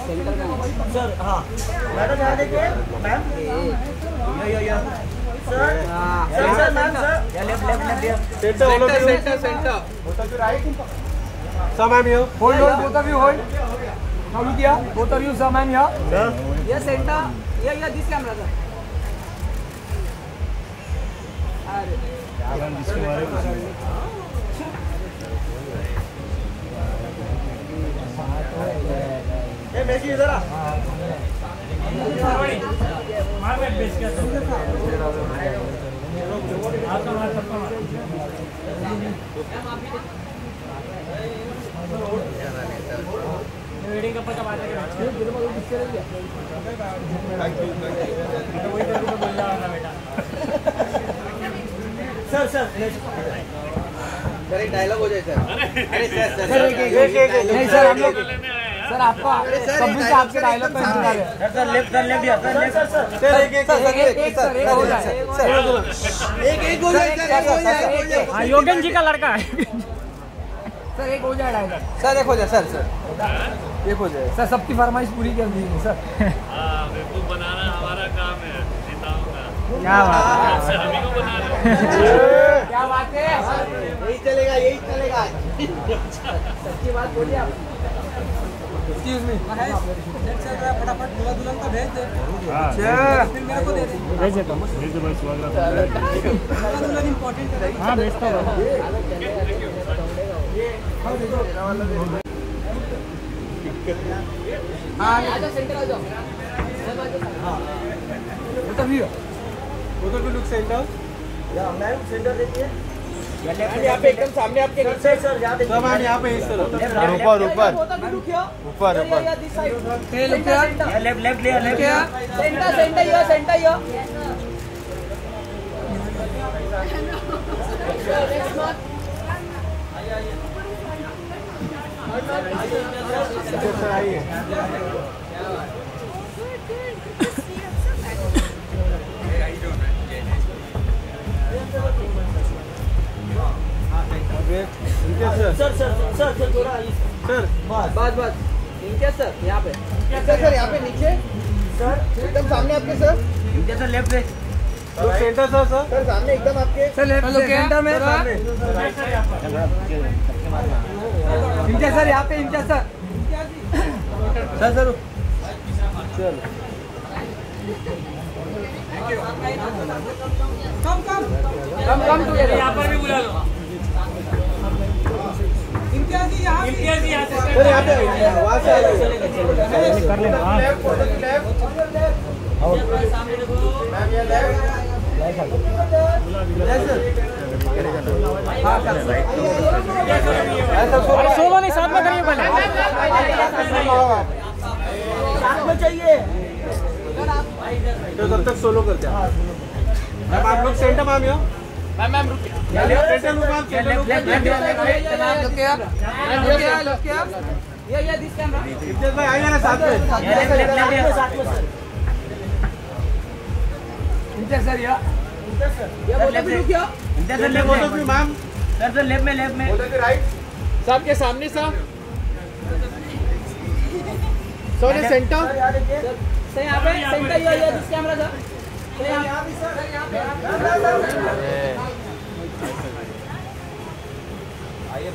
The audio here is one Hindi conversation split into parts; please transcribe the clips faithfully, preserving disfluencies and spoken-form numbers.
सर हाँ मैडम यहाँ देखिए ma'am yo yo yo sir sir sir ma'am sir left left left centre centre centre both of you right sir ma'am here hold hold both of you hold now look here both of you sir ma'am here sir yes center yeah yeah this camera sir अरे यार इसके बारे में ये बेची इधर आ मार बैठ बेच के आपका मार सबका मार वेडिंग कपल का बात है तो वही तेरे को बोल रहा था बेटा सर सर सर एक डायलॉग हो जाए सर अरे सर सर नहीं सर हम लोग सर आपका सभी से आपके डायलॉग का इंतजार है sir left sir left sir left sir एक एक एक एक सर एक हो जाए एक एक हो जाए सर हां योगेन जी का लड़का है सर एक हो जाए डायलॉग सर एक हो जाए सर सर एक हो जाए सर सबकी फरमाइश पूरी कर दी सर हां बेवकूफ बनाना हमारा काम है नेताओं का क्या बात है हम ही को बना रहे क्या बात है यही चलेगा यही चलेगा सच्ची बात बोलिए आप एक्सक्यूज मी महेश चल रहा फटाफट दूल्हा दुल्हन का भेज दे अच्छा फिर मेरे को दे दे भेज देता हूं भेज दे भाई स्वागत है दूल्हा दुल्हन इंपॉर्टेंट है हां भेजता हूं ये हां दे दो मेरा वाला दे हां आ जाओ सेंटर आ जाओ हां वो तो भी वो तो लुक सेंटर या मैम सेंटर देखिए यहाँ पे एकदम सामने आपके नीचे सर यहाँ पे सब यहाँ पे इस तरफ ऊपर ऊपर ऊपर ऊपर left left left centre centre yo centre yo sir sir sir sir sir थोड़ा सर बस बस बस इनके सर यहाँ पे सर सर यहाँ पे नीचे सर एकदम सामने आपके सर इनके सर लेफ्ट पे तो सेंटर सर सर सर सामने एकदम आपके सर लेफ्ट सेंटर में सामने इनके सर यहाँ पे इनके सर सर सर चल कम कम कम कम टू यहाँ पर भी बुला लो इम्तियाज जी यहाँ इम्तियाज जी यहाँ से सर यहाँ पे वहाँ से कर ले लेफ्ट सामने देखो मैम ये लेफ्ट हाँ सर ऐसा सोलो नहीं साथ में करिए पहले साथ में चाहिए तो तब तक सोलो करते हैं मैम आप लोग centre ma'am yo ma'am ma'am रुकिए centre look ma'am centre look ma'am look क्या लुक क्या लुक क्या ये ये दिस कैमरा इज्जत भाई आइए ना साथ में साथ में सर इज्जत सर या इज्जत सर ये बोलो भी रुकिए इज्जत सर लेफ्ट बोलो भी मैम सर सर लेफ्ट में लेफ्ट में बोलो भी राइट साहब के सामने साहब सर सेंटर सर यहाँ पे सेंटर ये ये दिस कैमरा सर यहाँ भी सर यहाँ पे आइए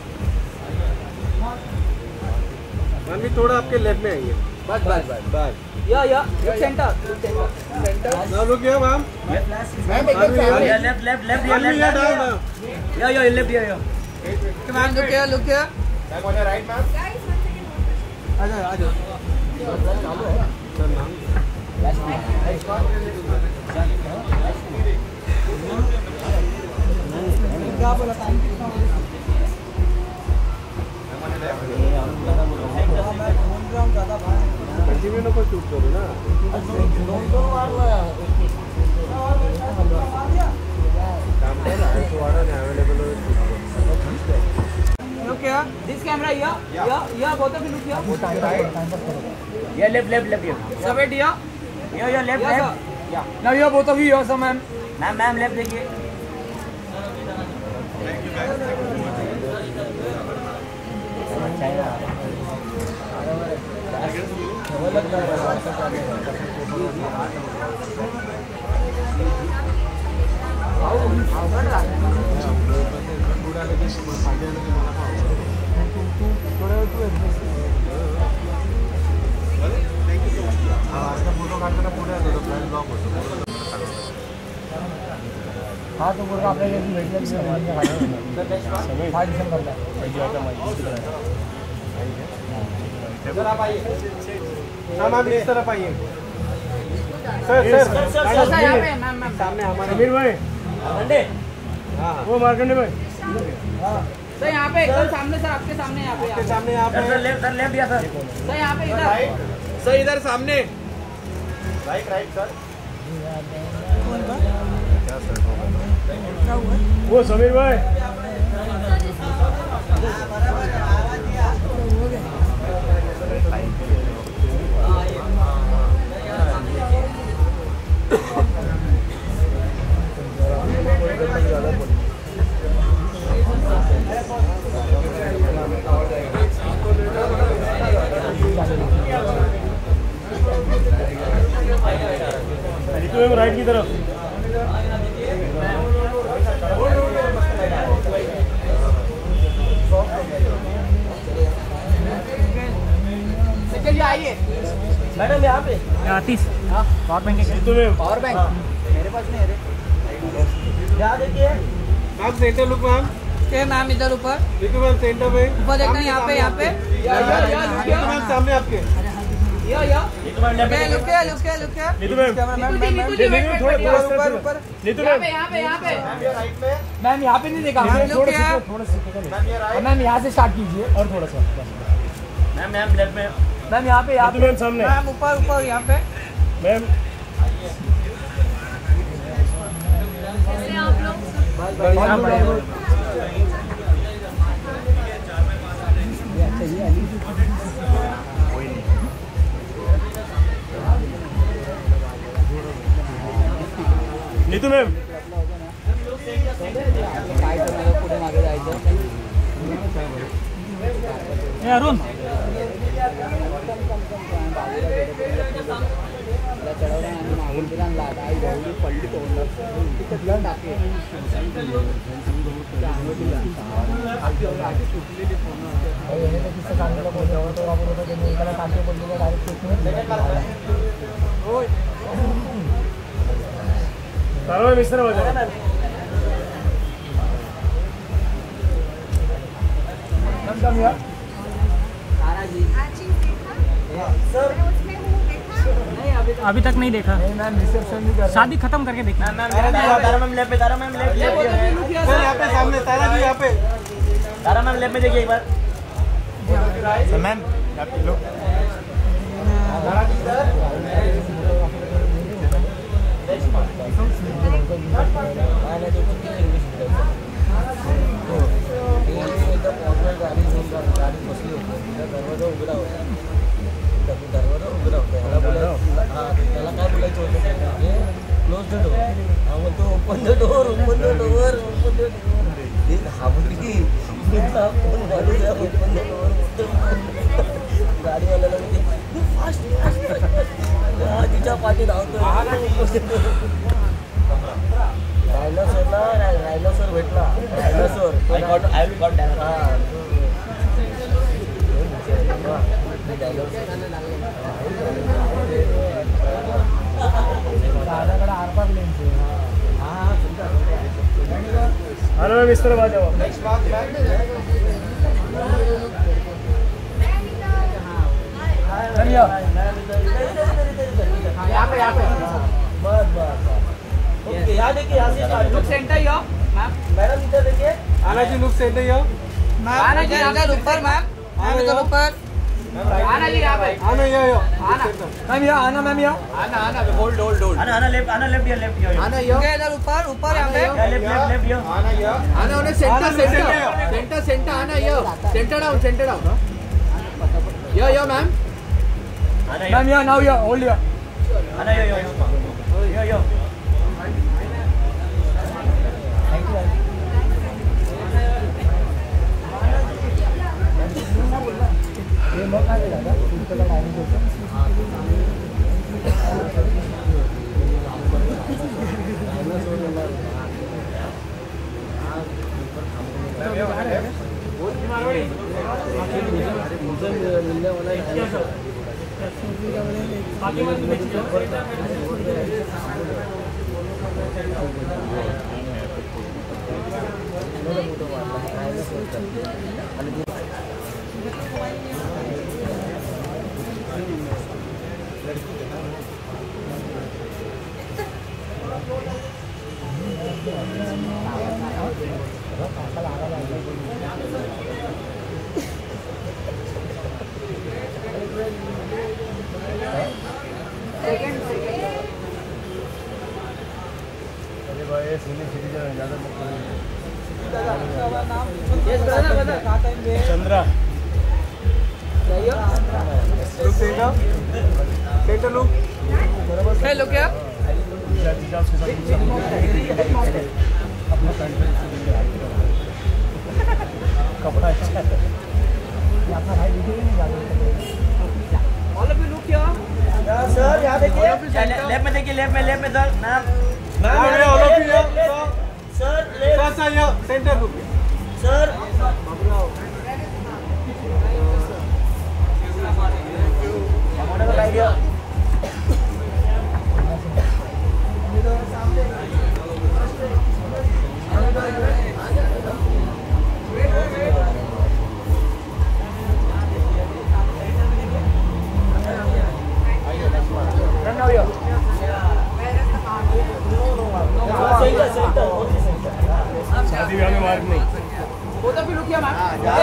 मान भी थोड़ा आपके लेफ्ट में आइए बस बस बस बस या या सेंटर सेंटर ना लुक हियर मैम मैम एकदम सामने लेफ्ट लेफ्ट लेफ्ट या लेफ्ट या या लेफ्ट या या ma'am look here look here ma'am on your right ma'am आ जाओ आ जाओ चालू है सर नाम क्या बोला कंटिन्यू नको शूट करू ना दोन दोन वार काम कर रहा है तो वाला अवेलेबल है क्या दिस कैमरा या या या both of you look here या लेफ्ट लेफ्ट लेफ्ट सब एट या या या लेफ्ट लेफ्ट या नाउ या बोथ ऑफ यू या sir ma'am ma'am ma'am left देखिए थैंक यू हाँ तो बोल आपल्या भेटलं करता सर आप आइए। हाँ मैम इस तरफ आइए। सर सर सर यहाँ पे मैम मैम सामने हमारे समीर भाई अंडे हाँ वो मार्कंडे भाई सर यहाँ पे एकदम सामने सर आपके सामने यहाँ पे आपके सामने यहाँ पे सर लेफ्ट सर लेफ्ट या सर सर यहाँ पे इधर सर इधर सामने राइट राइट सर वो समीर भाई राइट की तरफ चलिए आइए मैडम यहाँ पे आतीश पावर बैंक तुम्हें पावर बैंक मेरे पास नहीं है रे यहाँ देखिए मैम सेंटर लुक मैम क्या मैम इधर ऊपर देखो मैम सेंटर में ऊपर देखना यहाँ पे यहाँ पे मैम सामने आपके यो यो लुक है लुक है लुक है लुक है नीतू मैम थोड़ा थोड़ा ऊपर ऊपर नीतू यहाँ मैम पे यहाँ पे यहाँ पे राइट में मैम यहाँ पे नहीं देखा मैम थोड़ा लुक है थोड़ा मैम यहाँ से स्टार्ट कीजिए और थोड़ा सा मैम मैम लेफ्ट में मैम यहाँ पे यहाँ पे मैम सामने मैम ऊपर ऊपर यहाँ पे मैम नीतू मैम पुढे मागे जायचं अरुण चढवलं आणि मागून तिला लाटा आई भाऊली पडली तोंडात तिथं टाके सांगितलं कोणत्यावर तो वापर होता त्यांनी एकाला टाके पडले डायरेक्ट सर्व मिश्र वगैरे अभी तक नहीं देखा। मैम रिसेप्शन भी कर शादी खत्म करके देखना। तारा मैम लेफ्ट पे तारा मैम लेफ्ट सर यहाँ पे सामने तारा जी यहाँ पे तारा मैम लेफ्ट में देखिए एक बार मैम गाडी बसली होती दरवाजा उघडा होता दरवाजा उघडा होता ह्याला बोलायचं हां त्याला काय बोलायचं होतं म्हणजे क्लोज द डोर हा म्हणतो open the door open the door open the door हे घाबरली फोन वाजूया ओपन द डोर गाडीवाल्याला म्हणजे फास्ट फास्ट तिच्या पाठी धावतो डायनोसॉरला डायनोसॉर भेटला dinosaur I got I got dinosaur दादाकडे आरपार लेन्स हां अरे मैम इस तरफ आ जाओ यहाँ पे यहाँ पे बस बस ओके यहाँ देखिए यहाँ से look centre yo ma'am madam इधर देखिए आना जी लुक सेंटर यो आना जी इधर ऊपर मैम मैम इधर ऊपर आना जी यहाँ पे आना यो यो आना मैम यहाँ आना मैम यहाँ आना आना होल्ड होल्ड होल्ड आना आना लेफ्ट आना लेफ्ट या लेफ्ट यो आना यो इधर ऊपर ऊपर यहाँ पे लेफ्ट लेफ्ट लेफ्ट यो आना यो आना उन्हें सेंटर सेंटर सेंटर सेंटर आना yo centre down centre down yo yo ma'am ma'am यहाँ नाउ यहाँ होल्ड यहाँ आना यो यो यो यो मिलने वाला Chandra look centre centre look है लोग क्या कपड़ा अच्छा है सर यहाँ देखिए लेफ्ट में देखिए लेफ्ट में लेफ्ट में सर नाम sir sir centre look sir idea शादी ब्याह में मार्क नहीं वो तो भी रुकिए मैम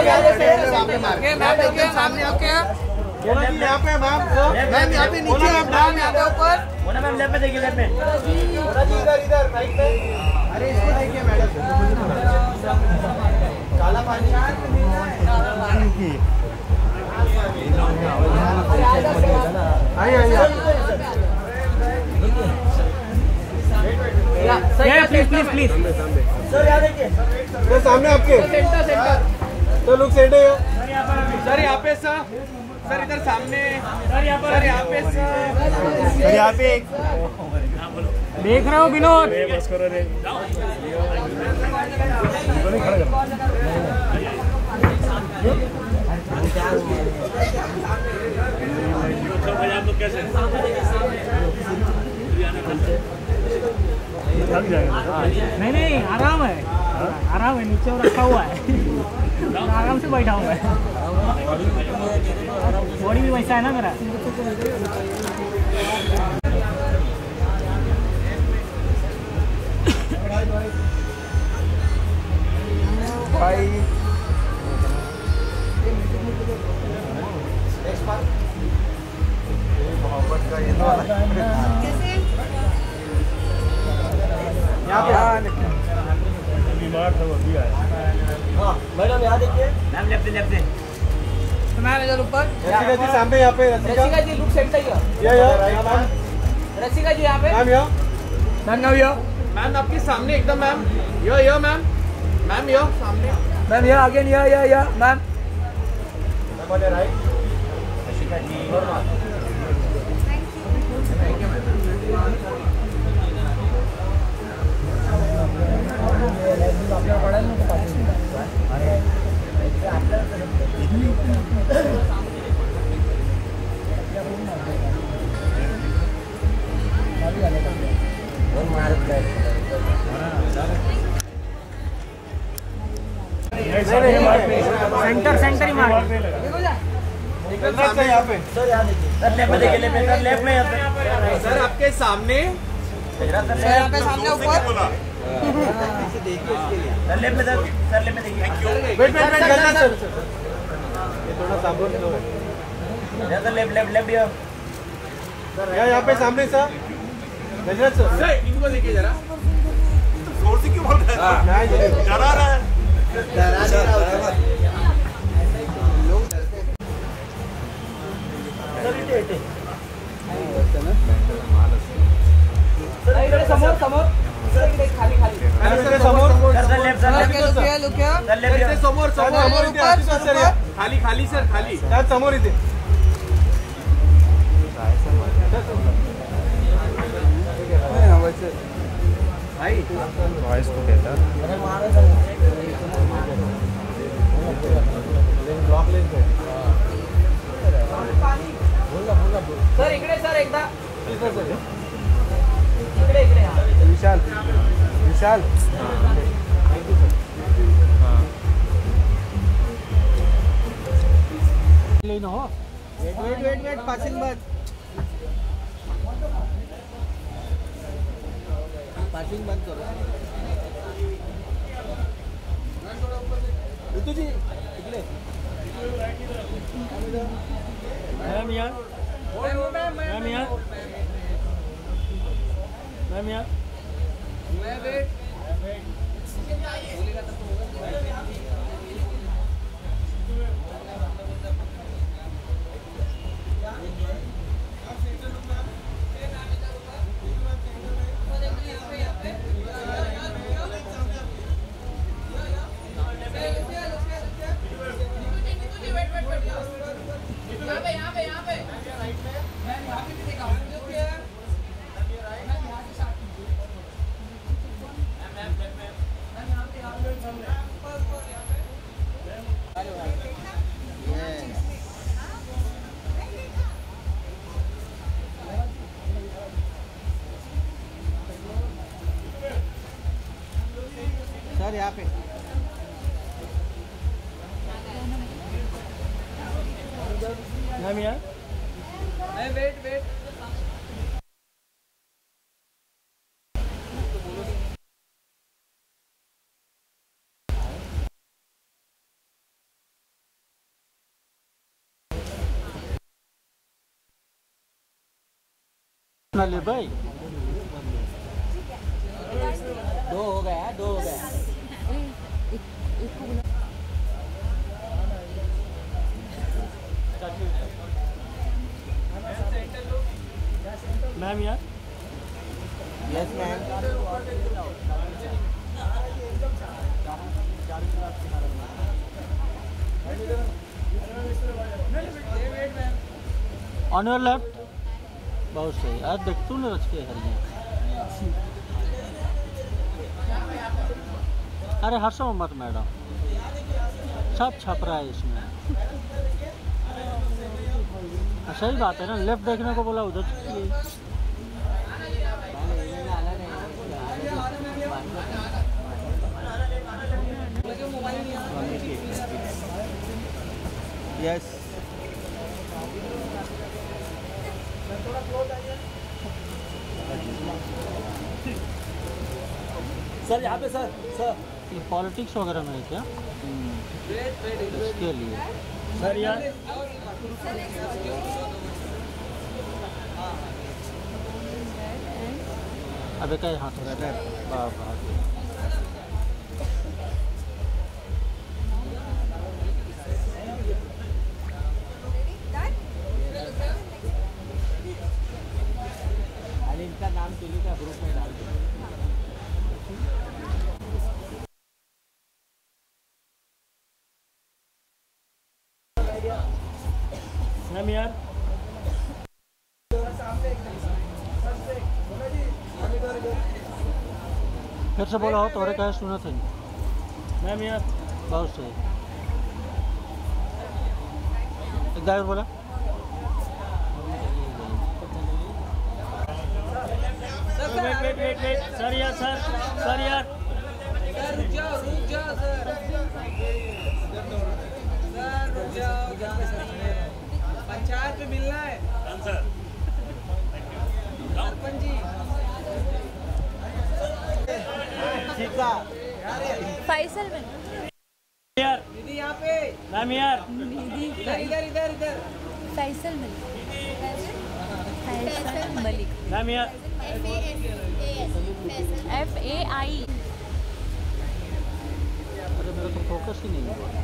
सामने ओके यहाँ पे मैम मैम यहाँ पे नीचे मैम यहाँ पे ऊपर बोला मैम लेफ्ट में देखिए लेफ्ट में इधर इधर राइट पे अरे इसको देखिए मैडम काला पानी आइए आइए प्लीज प्लीज प्लीज सर यहाँ देखिए सर सामने आपके सेंटर सेंटर तो लुक सेंटर सर यहाँ पे सर सर इधर सामने सर यहाँ पर यहाँ पे सर सर यहाँ पे एक देख रहे हो विनोद बस करो रे नहीं नहीं आराम है आराम है नीचे और रखा हुआ है आराम से बैठा हुआ है बॉडी भी वैसा है ना मेरा भाई मोहब्बत का ये यहाँ पे बीमार था वो भी आया हाँ मैडम यहाँ देखिए मैम लेफ्ट लेफ्ट से मैम इधर ऊपर रसिका जी सामने यहाँ पे रसिका जी लुक सेंटर ये ये मैम रसिका जी यहाँ पे मैम यहाँ मैम now here मैम आपके सामने एकदम ma'am yo yo ma'am ma'am yo सामने ma'am yo again yo yo yo ma'am ma'am वाले right Rasika ji centre centre ही मार सर यहाँ पे सर यहाँ देखिए सर लेफ्ट में देखिए लेफ्ट में सर लेफ्ट में सर आपके सामने सर यहाँ पे सामने ऊपर सर लेफ्ट में सर सर लेफ्ट में देखिए वेट वेट वेट गलना सर ये थोड़ा साबुन लो सर लेफ्ट लेफ्ट लेफ्ट यहाँ यहाँ यहाँ पे सामने सर नजरत सर इनको देखिए जरा जोर से क्यों बोल रहे हैं डरा रहा है डरा रहा है समोर समोर खाली खाली समोर सर लेफ्ट सर लेफ्ट लुकिया लुकिया सर लेफ्ट समोर समोर ऊपर खाली खाली सर खाली त्या समोर इथे वॉइस को कहता सर इकडे सर एकदा इकडे इकडे विशाल विशाल लेना हो wait wait wait wait passing बंद पासिंग बंद करो ऋतु जी इकडे मैम यार मैम यार मैम यार मैं वेट सर यहाँ पे मैम यार मैं वेट वेट ले भाई दो हो गया दो हो गया मैम यार yes ma'am on your left बहुत सही आज देख तू ना रच के हरिया अरे हर्षो मत मैडम सब छप रहा है इसमें सही बात है ना लेफ्ट देखने को बोला उधर यस सर यहाँ पे सर सर ये पॉलिटिक्स वगैरह में है क्या इसके लिए सर यार अबे क्या हाथ बाबा इनका नाम चुनी का ग्रुप में डाल दो मैम यार फिर से बोला हो तोरे कहे सुना थे मैम यार बहुत सही एक बार बोला wait wait wait wait sir यार सर सर यार सर रुक जाओ रुक जाओ सर सर रुक जाओ पंचायत में मिलना है सरपंच जी ठीक है फैसल में यार दीदी यहाँ पे मैम यार दीदी इधर इधर इधर इधर फैसल मलिक फैसल मलिक मैम यार एफ ए आई अरे मेरा तो फोकस ही नहीं हुआ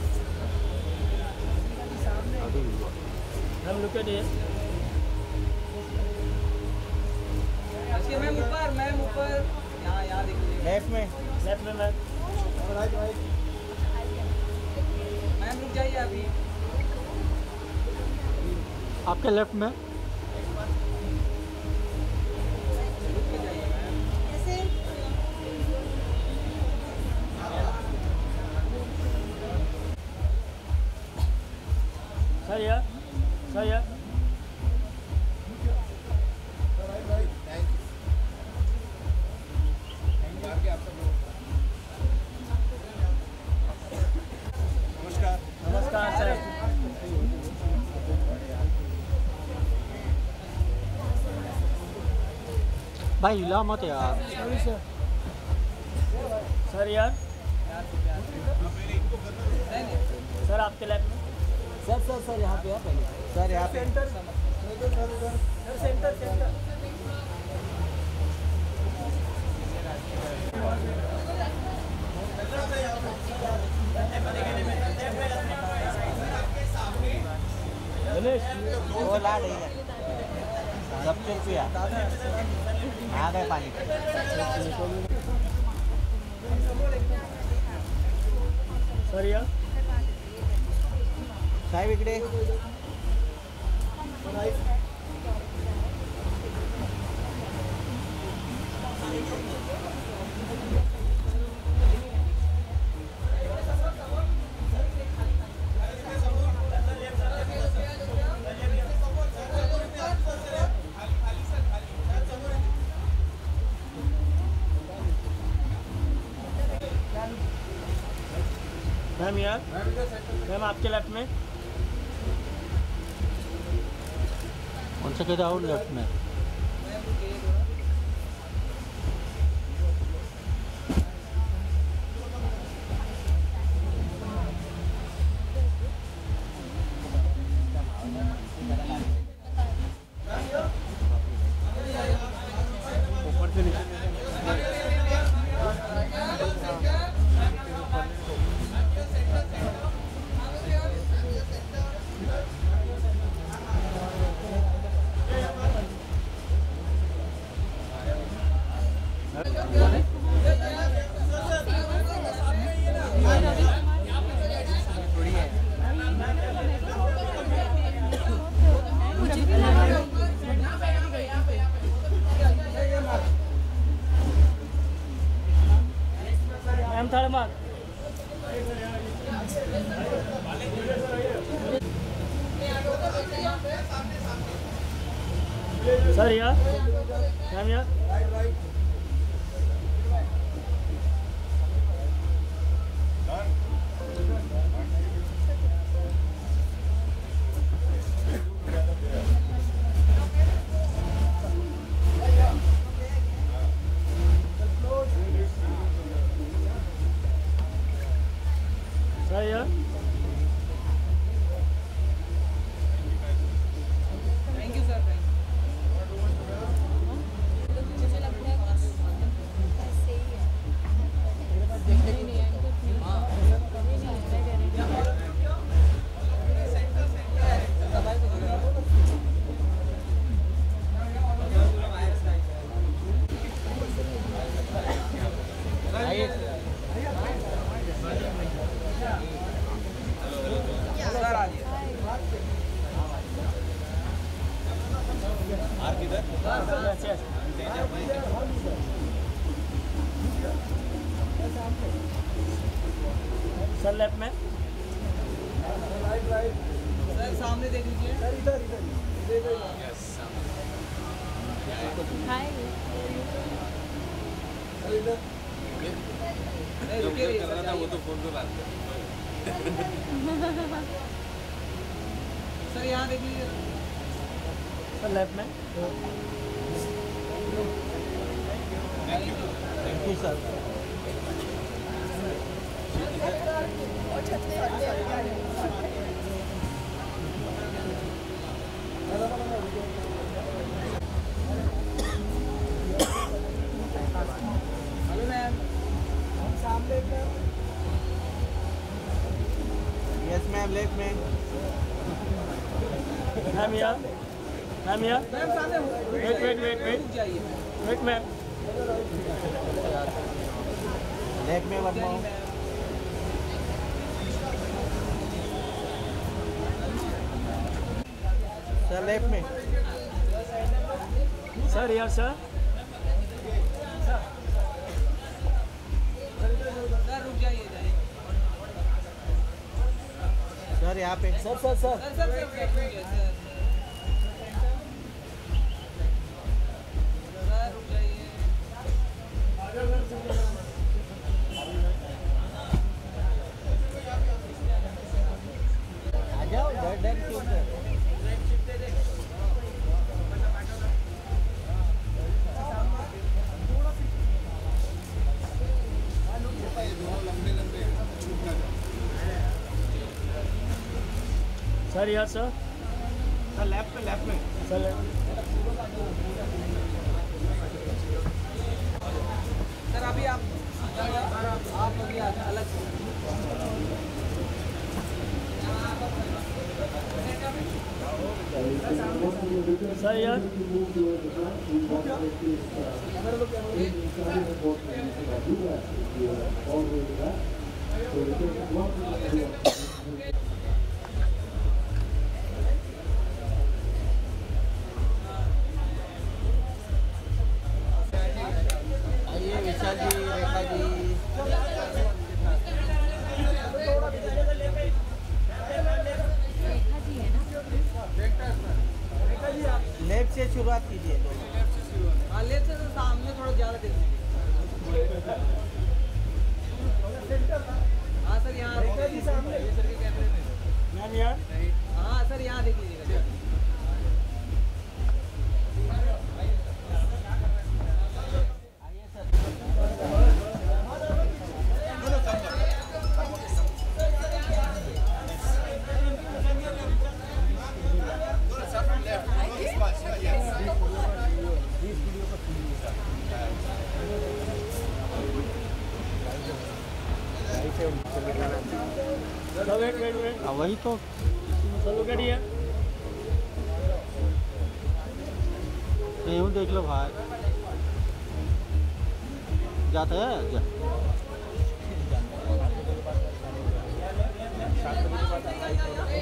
अभी हुआ मैम लुक एट हियर अच्छे मैम ऊपर मैम ऊपर यहाँ यहाँ देखिए लेफ्ट में लेफ्ट में मैम मैम रुक जाइए अभी आपके लेफ्ट में सर यार सर यार नमस्कार नमस्कार सर भाई हिला मत यार। सर यार सर आपके लेफ्ट में सर सर सर यहाँ पे आप पहले सर यहाँ पे सेंटर सेंटर सेंटर वो ला रही है सबसे पिया आ गए पानी सर यार साहेब इकडे मैम यार मैम आपके लेफ्ट में कौन सा कहता और लेफ्ट में मैम थर्ड मार्क सर यार मैम यार सर यार थैंक यू सर मुझे लगता है कुछ ऐसे ही है नहीं नहीं यस यस सर लेफ्ट में सर सामने देख लीजिए सर इधर इधर हाय कर रहा था वो तो फोन पे बात सर यहाँ देख लीजिए सर लेफ्ट में thank you sir hello ma'am सामने yes ma'am left ma'am ma'am यार मैम यार मैम सामने वेट वेट वेट वेट जाइए वेट मैम लेफ्ट में वर्मा सर लेफ्ट में सर यार सर सर रुक जाइए जाइए सर यहाँ पे sir sir sir sir sir sir sir रुक जाइए आ जाओ डर डर क्यों कर सर यार सर सर लेफ्ट में लेफ्ट में सर सर अभी आप आप अभी अलग सर यार आइए विशाल जी रेखा जी लेफ्ट से शुरुआत कीजिए हाँ लेफ्ट से सामने थोड़ा ज़्यादा देख लीजिए हाँ सर यहाँ रेखा जी सामने सर के कैमरे में मैम यार हाँ सर यहाँ देख लीजिएगा वेट वेट वेट वही तो चलो करिए यूँ देख लो भाई जाता है क्या